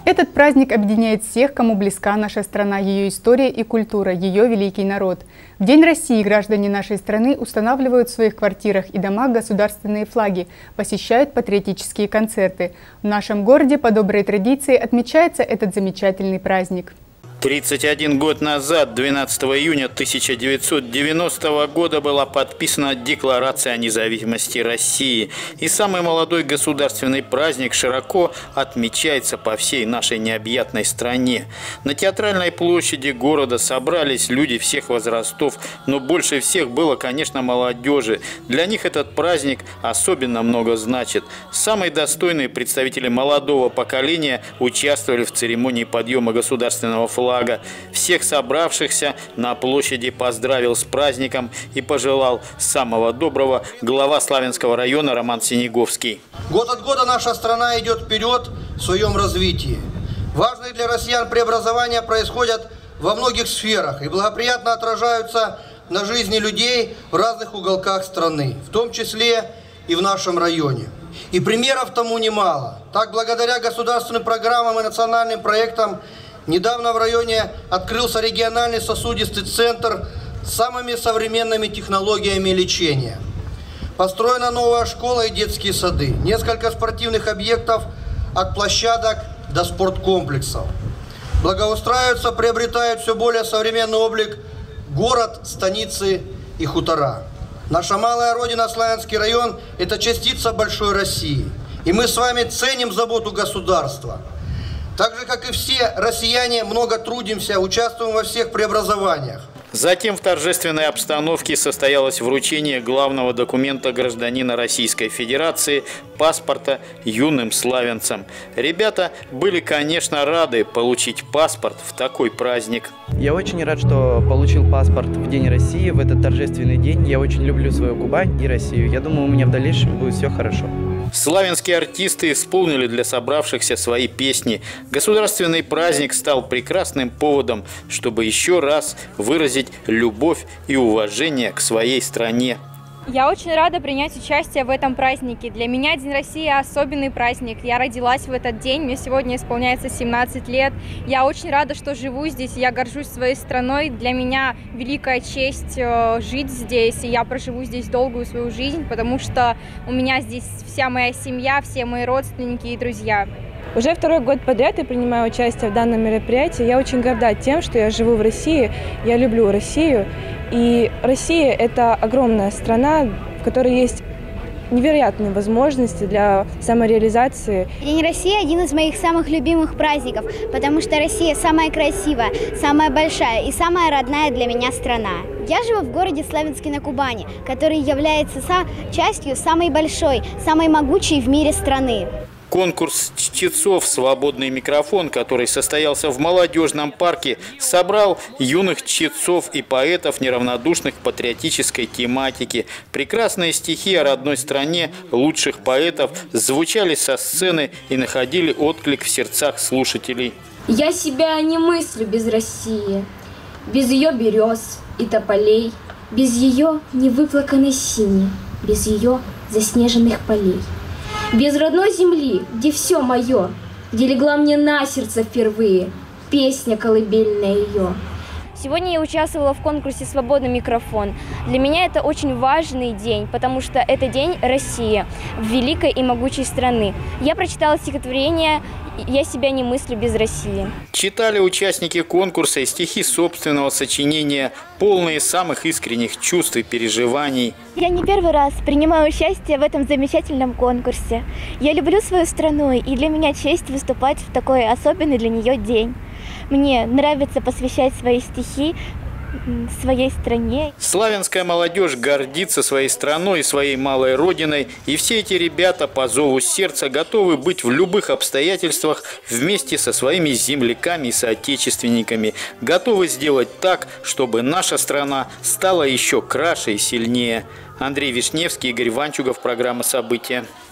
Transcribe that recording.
Этот праздник объединяет всех, кому близка наша страна, ее история и культура, ее великий народ. В День России граждане нашей страны устанавливают в своих квартирах и домах государственные флаги, посещают патриотические концерты. В нашем городе по доброй традиции отмечается этот замечательный праздник. 31 год назад, 12 июня 1990 года, была подписана Декларация о независимости России. И самый молодой государственный праздник широко отмечается по всей нашей необъятной стране. На театральной площади города собрались люди всех возрастов, но больше всех было, конечно, молодежи. Для них этот праздник особенно много значит. Самые достойные представители молодого поколения участвовали в церемонии подъема государственного флага. Всех собравшихся на площади поздравил с праздником и пожелал самого доброго глава Славянского района Роман Синеговский. Год от года наша страна идет вперед в своем развитии. Важные для россиян преобразования происходят во многих сферах и благоприятно отражаются на жизни людей в разных уголках страны, в том числе и в нашем районе. И примеров тому немало. Так, благодаря государственным программам и национальным проектам, недавно в районе открылся региональный сосудистый центр с самыми современными технологиями лечения. Построена новая школа и детские сады. Несколько спортивных объектов от площадок до спорткомплексов. Благоустраиваются, приобретают все более современный облик город, станицы и хутора. Наша малая родина, Славянский район, это частица большой России. И мы с вами ценим заботу государства. Так же, как и все россияне, много трудимся, участвуем во всех преобразованиях. Затем в торжественной обстановке состоялось вручение главного документа гражданина Российской Федерации – паспорта юным славянцам. Ребята были, конечно, рады получить паспорт в такой праздник. Я очень рад, что получил паспорт в День России, в этот торжественный день. Я очень люблю свою Кубань и Россию. Я думаю, у меня в дальнейшем будет все хорошо. Славянские артисты исполнили для собравшихся свои песни. Государственный праздник стал прекрасным поводом, чтобы еще раз выразить любовь и уважение к своей стране. Я очень рада принять участие в этом празднике. Для меня День России особенный праздник. Я родилась в этот день, мне сегодня исполняется 17 лет. Я очень рада, что живу здесь, я горжусь своей страной. Для меня великая честь жить здесь, и я проживу здесь долгую свою жизнь, потому что у меня здесь вся моя семья, все мои родственники и друзья. Уже второй год подряд я принимаю участие в данном мероприятии. Я очень горда тем, что я живу в России, я люблю Россию. И Россия – это огромная страна, в которой есть невероятные возможности для самореализации. День России – один из моих самых любимых праздников, потому что Россия самая красивая, самая большая и самая родная для меня страна. Я живу в городе Славянске на Кубани, который является частью самой большой, самой могучей в мире страны. Конкурс чтецов «Свободный микрофон», который состоялся в молодежном парке, собрал юных чтецов и поэтов, неравнодушных к патриотической тематике. Прекрасные стихи о родной стране лучших поэтов звучали со сцены и находили отклик в сердцах слушателей. Я себя не мыслю без России, без ее берез и тополей, без ее невыплаканной сини, без ее заснеженных полей. Без родной земли, где все мое, где легла мне на сердце впервые песня колыбельная ее. Сегодня я участвовала в конкурсе «Свободный микрофон». Для меня это очень важный день, потому что это День России, великой и могучей страны. Я прочитала стихотворение «Я себя не мыслю без России». Читали участники конкурса и стихи собственного сочинения, полные самых искренних чувств и переживаний. Я не первый раз принимаю участие в этом замечательном конкурсе. Я люблю свою страну, и для меня честь выступать в такой особенный для нее день. Мне нравится посвящать свои стихи своей стране. Славянская молодежь гордится своей страной и своей малой родиной, и все эти ребята по зову сердца готовы быть в любых обстоятельствах вместе со своими земляками и соотечественниками, готовы сделать так, чтобы наша страна стала еще краше и сильнее. Андрей Вишневский, Игорь Ванчугов, программа «События».